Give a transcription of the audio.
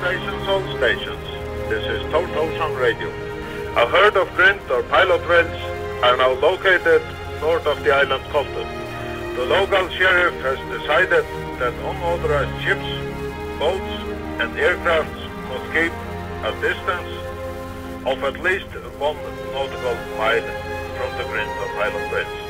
Stations, all stations. This is Tórshavn Radio. A herd of Grind or pilot whales are now located north of the island Koltur. The local sheriff has decided that unauthorized ships, boats and aircraft must keep a distance of at least 1 nautical mile from the Grind or pilot whales.